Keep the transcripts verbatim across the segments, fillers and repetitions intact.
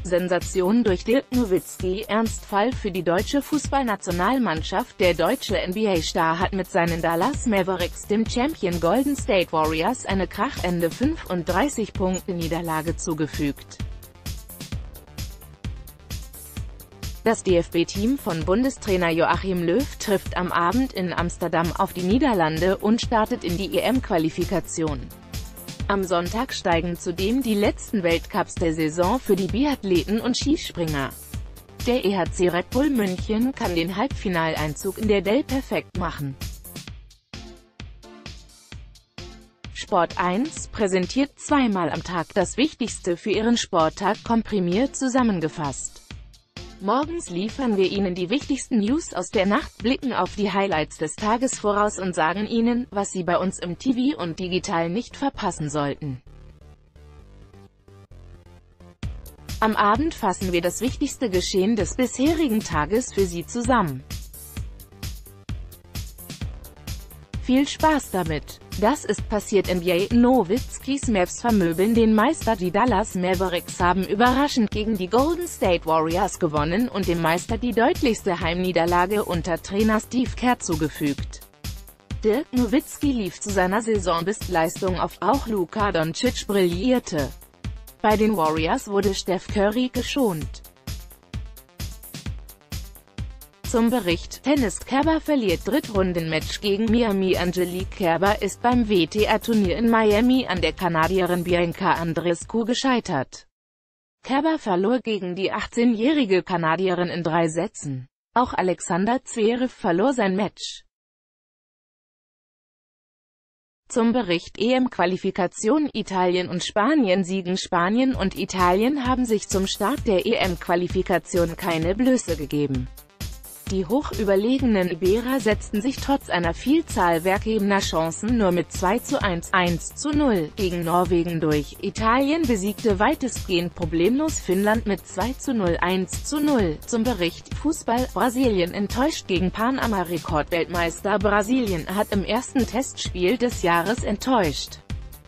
Sensation durch Dirk Nowitzki, Ernstfall für die deutsche Fußballnationalmannschaft. Der deutsche N B A-Star hat mit seinen Dallas Mavericks dem Champion Golden State Warriors eine krachende fünfunddreißig-Punkte-Niederlage zugefügt. Das D F B-Team von Bundestrainer Joachim Löw trifft am Abend in Amsterdam auf die Niederlande und startet in die E M-Qualifikation. Am Sonntag steigen zudem die letzten Weltcups der Saison für die Biathleten und Skispringer. Der E H C Red Bull München kann den Halbfinaleinzug in der D E L perfekt machen. Sport eins präsentiert zweimal am Tag das Wichtigste für Ihren Sporttag komprimiert zusammengefasst. Morgens liefern wir Ihnen die wichtigsten News aus der Nacht, blicken auf die Highlights des Tages voraus und sagen Ihnen, was Sie bei uns im T V und digital nicht verpassen sollten. Am Abend fassen wir das wichtigste Geschehen des bisherigen Tages für Sie zusammen. Viel Spaß damit! Das ist passiert. N B A Nowitzkis Mavs vermöbeln den Meister. Die Dallas Mavericks haben überraschend gegen die Golden State Warriors gewonnen und dem Meister die deutlichste Heimniederlage unter Trainer Steve Kerr zugefügt. Dirk Nowitzki lief zu seiner Saisonbestleistung auf, auch Luka Doncic brillierte. Bei den Warriors wurde Steph Curry geschont. Zum Bericht: Tennis. Kerber verliert Drittrundenmatch gegen Miami. Angelique Kerber ist beim W T A-Turnier in Miami an der Kanadierin Bianca Andreescu gescheitert. Kerber verlor gegen die achtzehnjährige Kanadierin in drei Sätzen. Auch Alexander Zverev verlor sein Match. Zum Bericht: E M-Qualifikation. Italien und Spanien siegen. Spanien und Italien haben sich zum Start der E M-Qualifikation keine Blöße gegeben. Die hochüberlegenen Iberer setzten sich trotz einer Vielzahl vergebener Chancen nur mit zwei zu eins, eins zu null gegen Norwegen durch. Italien besiegte weitestgehend problemlos Finnland mit zwei zu null, eins zu null. Zum Bericht: Fußball. Brasilien enttäuscht gegen Panama-Rekordweltmeister. Brasilien hat im ersten Testspiel des Jahres enttäuscht.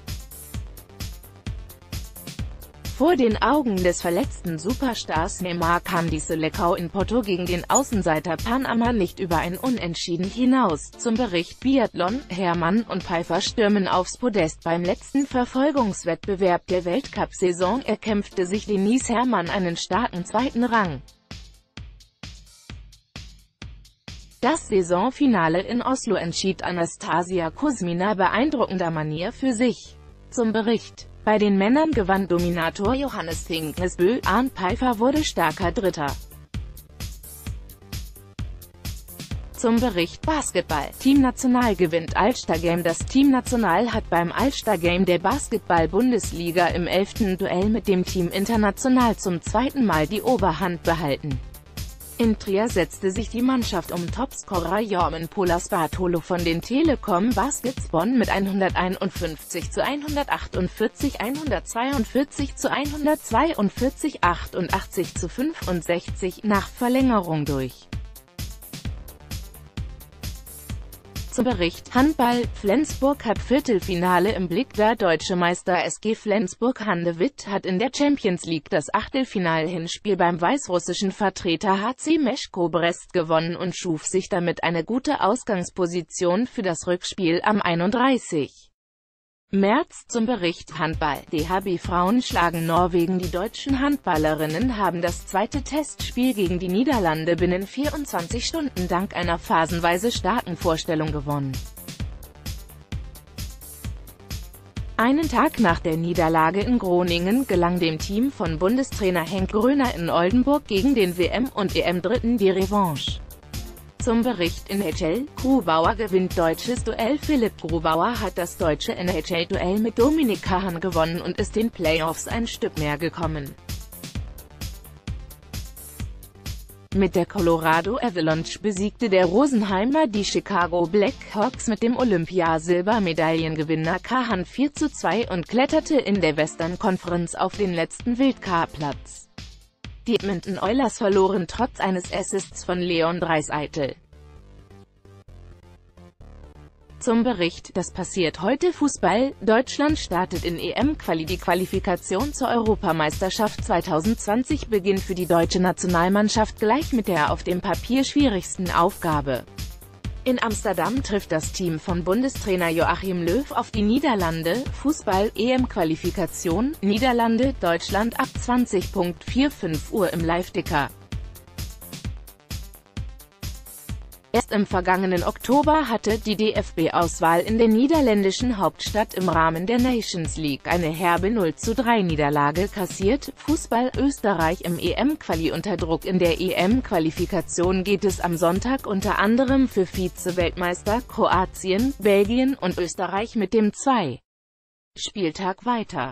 Vor den Augen des verletzten Superstars Neymar kam die Seleção in Porto gegen den Außenseiter Panama nicht über ein Unentschieden hinaus. Zum Bericht: Biathlon. Hermann und Pfeiffer stürmen aufs Podest. Beim letzten Verfolgungswettbewerb der Weltcup-Saison erkämpfte sich Denise Herrmann einen starken zweiten Rang. Das Saisonfinale in Oslo entschied Anastasia Kuzmina beeindruckender Manier für sich. Zum Bericht: Bei den Männern gewann Dominator Johannes Tingesbö, Arnd Pfeiffer wurde starker Dritter. Zum Bericht: Basketball. Team National gewinnt Ulster Game. Das Team National hat beim Ulster Game der Basketball-Bundesliga im elften Duell mit dem Team International zum zweiten Mal die Oberhand behalten. In Trier setzte sich die Mannschaft um Topscorer Jorman Polas Bartolo von den Telekom Baskets Bonn mit hunderteinundfünfzig zu hundertachtundvierzig, hundertzweiundvierzig zu hundertzweiundvierzig, achtundachtzig zu fünfundsechzig nach Verlängerung durch. Zum Bericht: Handball. Flensburg hat Viertelfinale im Blick. Der deutsche Meister S G Flensburg Handewitt hat in der Champions League das Achtelfinal-Hinspiel beim weißrussischen Vertreter H C Meshko Brest gewonnen und schuf sich damit eine gute Ausgangsposition für das Rückspiel am einunddreißigsten März. Zum Bericht: Handball. D H B-Frauen schlagen Norwegen. Die deutschen Handballerinnen haben das zweite Testspiel gegen die Niederlande binnen vierundzwanzig Stunden dank einer phasenweise starken Vorstellung gewonnen. Einen Tag nach der Niederlage in Groningen gelang dem Team von Bundestrainer Henk Gröner in Oldenburg gegen den W M- und E M-Dritten die Revanche. Zum Bericht: N H L. Grubauer gewinnt deutsches Duell. Philipp Grubauer hat das deutsche N H L-Duell mit Dominik Kahn gewonnen und ist den Playoffs ein Stück näher gekommen. Mit der Colorado Avalanche besiegte der Rosenheimer die Chicago Blackhawks mit dem Olympia-Silbermedaillengewinner Kahn vier zu zwei und kletterte in der Western Conference auf den letzten Wildcard-Platz. Die Edmonton Oilers verloren trotz eines Assists von Leon Draisaitl. Zum Bericht, das passiert heute. Fußball: Deutschland startet in E M-Quali. Die Qualifikation zur Europameisterschaft zweitausendzwanzig beginnt für die deutsche Nationalmannschaft gleich mit der auf dem Papier schwierigsten Aufgabe. In Amsterdam trifft das Team von Bundestrainer Joachim Löw auf die Niederlande. Fußball-E M-Qualifikation, Niederlande, Deutschland ab zwanzig Uhr fünfundvierzig Uhr im Live-Ticker. Erst im vergangenen Oktober hatte die D F B-Auswahl in der niederländischen Hauptstadt im Rahmen der Nations League eine herbe null zu drei Niederlage kassiert. Fußball: Österreich im E M-Quali unter Druck. In der E M-Qualifikation geht es am Sonntag unter anderem für Vize-Weltmeister Kroatien, Belgien und Österreich mit dem zwei Spieltag weiter.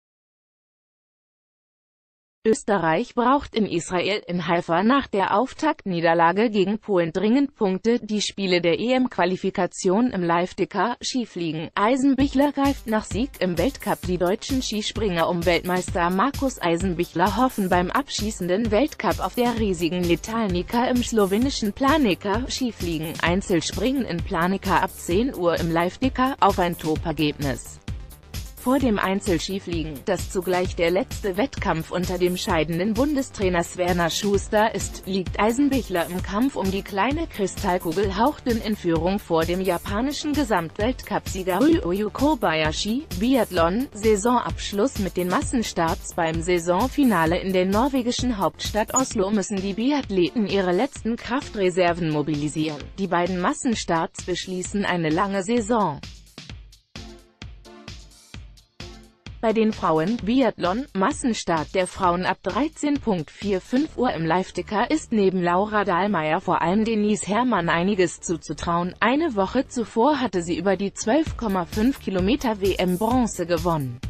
Österreich braucht in Israel, in Haifa, nach der Auftaktniederlage gegen Polen dringend Punkte. Die Spiele der E M-Qualifikation im Live-Ticker. Skifliegen: Eisenbichler greift nach Sieg im Weltcup. Die deutschen Skispringer um Weltmeister Markus Eisenbichler hoffen beim abschließenden Weltcup auf der riesigen Letanika im slowenischen Planica. Skifliegen: Einzelspringen in Planica ab zehn Uhr im Live-Ticker, auf ein Top-Ergebnis. Vor dem Einzelskifliegen, das zugleich der letzte Wettkampf unter dem scheidenden Bundestrainer Werner Schuster ist, liegt Eisenbichler im Kampf um die kleine Kristallkugel hauchdünn in Führung vor dem japanischen Gesamtweltcup-Sieger Ryoyu Kobayashi. Biathlon: Saisonabschluss mit den Massenstarts. Beim Saisonfinale in der norwegischen Hauptstadt Oslo müssen die Biathleten ihre letzten Kraftreserven mobilisieren. Die beiden Massenstarts beschließen eine lange Saison. Bei den Frauen: Biathlon, Massenstart der Frauen ab dreizehn Uhr fünfundvierzig Uhr im Live-Ticker ist neben Laura Dahlmeier vor allem Denise Herrmann einiges zuzutrauen. Eine Woche zuvor hatte sie über die zwölf Komma fünf Kilometer W M Bronze gewonnen.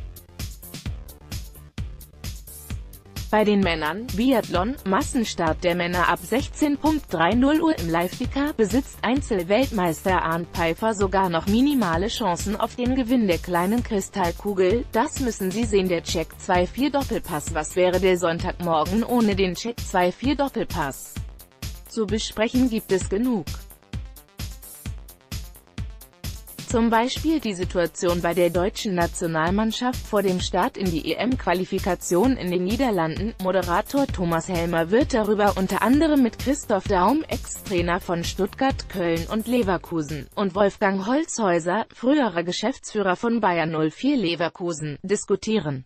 Bei den Männern: Biathlon, Massenstart der Männer ab sechzehn Uhr dreißig Uhr im Live-Ticker, besitzt Einzel-Weltmeister Arndt Pfeiffer sogar noch minimale Chancen auf den Gewinn der kleinen Kristallkugel. Das müssen Sie sehen. Der Check zwei vier Doppelpass. Was wäre der Sonntagmorgen ohne den Check zwei vier Doppelpass? Zu besprechen gibt es genug. Zum Beispiel die Situation bei der deutschen Nationalmannschaft vor dem Start in die E M-Qualifikation in den Niederlanden. Moderator Thomas Helmer wird darüber unter anderem mit Christoph Daum, Ex-Trainer von Stuttgart, Köln und Leverkusen, und Wolfgang Holzhäuser, früherer Geschäftsführer von Bayern null vier Leverkusen, diskutieren.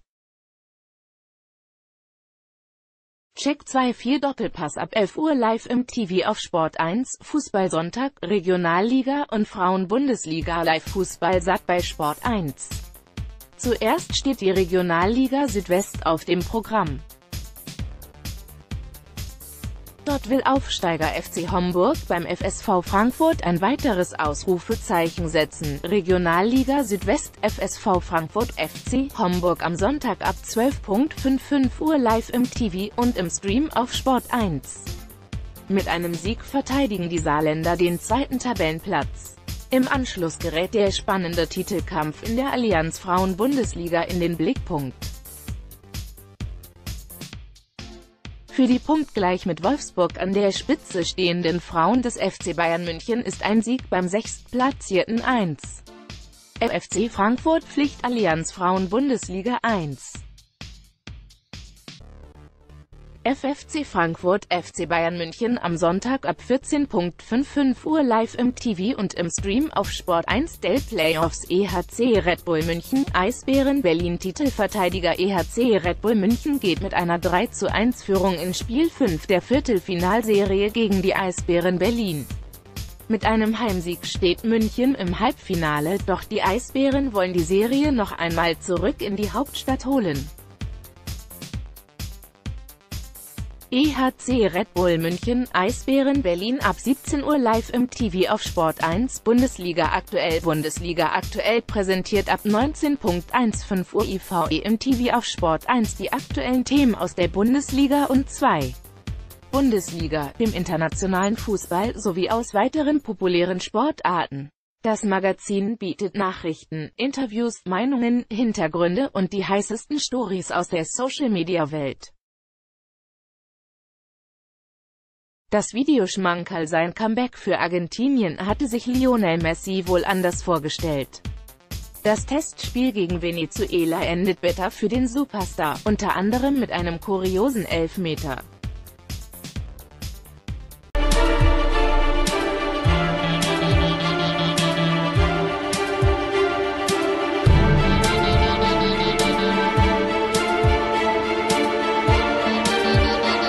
Check zwei vier Doppelpass ab elf Uhr live im T V auf Sport eins. Fußball-Sonntag: Regionalliga und Frauen-Bundesliga live. Fußball-Sat bei Sport eins. Zuerst steht die Regionalliga Südwest auf dem Programm. Dort will Aufsteiger F C Homburg beim F S V Frankfurt ein weiteres Ausrufezeichen setzen. Regionalliga Südwest, F S V Frankfurt, F C Homburg am Sonntag ab zwölf Uhr fünfundfünfzig Uhr live im T V und im Stream auf Sport eins. Mit einem Sieg verteidigen die Saarländer den zweiten Tabellenplatz. Im Anschluss gerät der spannende Titelkampf in der Allianz Frauen-Bundesliga in den Blickpunkt. Für die punktgleich mit Wolfsburg an der Spitze stehenden Frauen des F C Bayern München ist ein Sieg beim sechstplatzierten eins. F C Frankfurt Pflicht. Allianz Frauen-Bundesliga eins. F F C Frankfurt, F C Bayern München am Sonntag ab vierzehn Uhr fünfundfünfzig Uhr live im T V und im Stream auf Sport eins. Del Playoffs: E H C Red Bull München, Eisbären Berlin. Titelverteidiger E H C Red Bull München geht mit einer drei zu eins Führung in Spiel fünf der Viertelfinalserie gegen die Eisbären Berlin. Mit einem Heimsieg steht München im Halbfinale, doch die Eisbären wollen die Serie noch einmal zurück in die Hauptstadt holen. E H C Red Bull München, Eisbären Berlin ab siebzehn Uhr live im T V auf Sport eins. Bundesliga aktuell. Bundesliga aktuell präsentiert ab neunzehn Uhr fünfzehn Uhr I V E im T V auf Sport eins. Die aktuellen Themen aus der Bundesliga und zwei. Bundesliga, dem internationalen Fußball sowie aus weiteren populären Sportarten. Das Magazin bietet Nachrichten, Interviews, Meinungen, Hintergründe und die heißesten Stories aus der Social-Media-Welt. Das Videoschmankerl sein Comeback für Argentinien hatte sich Lionel Messi wohl anders vorgestellt. Das Testspiel gegen Venezuela endet bitter für den Superstar, unter anderem mit einem kuriosen Elfmeter.